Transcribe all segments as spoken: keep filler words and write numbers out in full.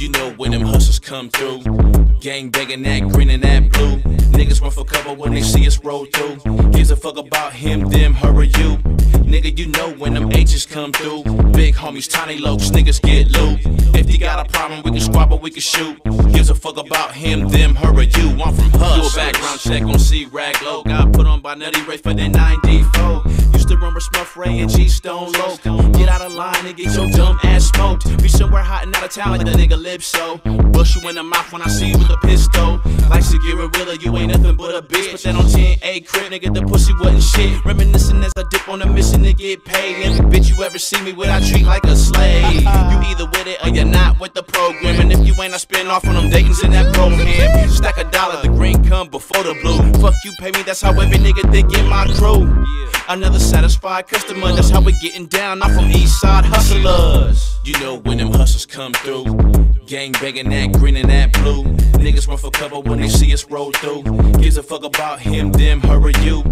You know when them hustlers come through, gang banging that green and that blue. Niggas run for cover when they see us roll through. Gives a fuck about him, them, her, or you. Nigga, you know when them H's come through. Big homies, tiny lokes, niggas get loot. If you got a problem, we can squabble, we can shoot. Gives a fuck about him, them, her, or you. I'm from Hustlers. Do a background check on C-Rag Low. Got put on by Nutty Ray for that ninety-four. Used to run with Smuff Ray and G-Stone Low. Get out of line and get your dumb ass smoked. Be somewhere hot and out of town like the nigga live so. Bust you in the mouth when I see you with a pistol. Like to get a realer, you ain't nothing but a bitch. But that on ten A crib, nigga, the pussy wasn't shit. Reminiscing as I dip on a mission to get paid. Every bitch you ever see me with, I treat like a slave. You either with it or you're not with the program. And if you ain't, I spin off on them Dayton's in that program. Stack a dollar, the green come before the blue. Fuck you, pay me, that's how every nigga think in my crew. Another satisfied customer, that's how we getting down. I'm from East Side Hustlers. You know when them hustlers come through, gang banging that green and that blue. Niggas run for cover when they see us roll through. Gives a fuck about him, them, her, or you.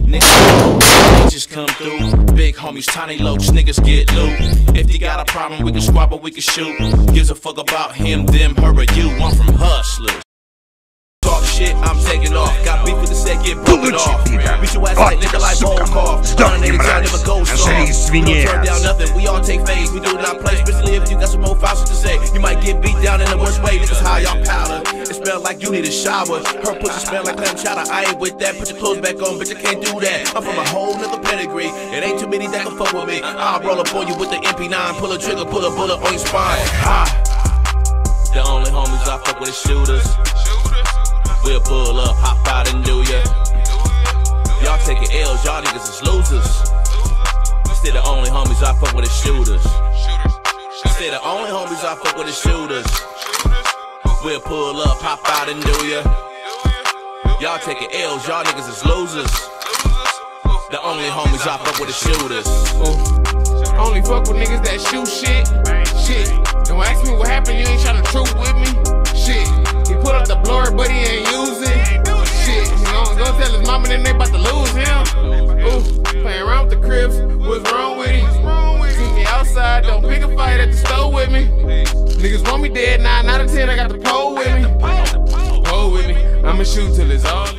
Niggas just come through. Big homies, tiny lokes, niggas get loot. If you got a problem, we can squabble, we can shoot. Gives a fuck about him, them, her, or you. I'm from Hustlers. Talk shit, I'm taking off. Got beef with the set, get broken off. Beat your ass like nigga like Volkov. Сдохни, мразь, жри свинец. Turn down nothing, we all take phase. We do it in our place, especially if you got some more files to say. You might get beat down in the worst way. Niggas high, y'all powder. It smell like you need a shower. Her pussy smell like clam chowder. I ain't with that. Put your clothes back on, bitch, I can't do that. I'm from a whole nother pedigree. It ain't too many that can fuck with me. I'll roll up on you with the M P nine. Pull a trigger, pull a bullet on your spine. Ha! The only homies I fuck with is shooters. We'll pull up, hop out and do ya. Y'all taking L's, y'all niggas is losers. Still the only homies I fuck with is shooters. Still the only homies I fuck with is shooters. We'll pull up, hop out and do ya. Y'all taking L's, y'all niggas is losers. The only homies I fuck with is shooters. Ooh. Only fuck with niggas that shoot shit. Shit. Don't ask me what happened, you ain't tryna troop with me. Shit. He put up the blower, but he ain't use it. Shit. He gon' go tell his mama then they bout to lose him. Ooh. Playing around with the Crips. What's wrong with him? See me outside, don't pick a fight at the store with me. Niggas want me dead, nine out of ten, I got the pole with me. Pole with me. I'ma shoot till it's all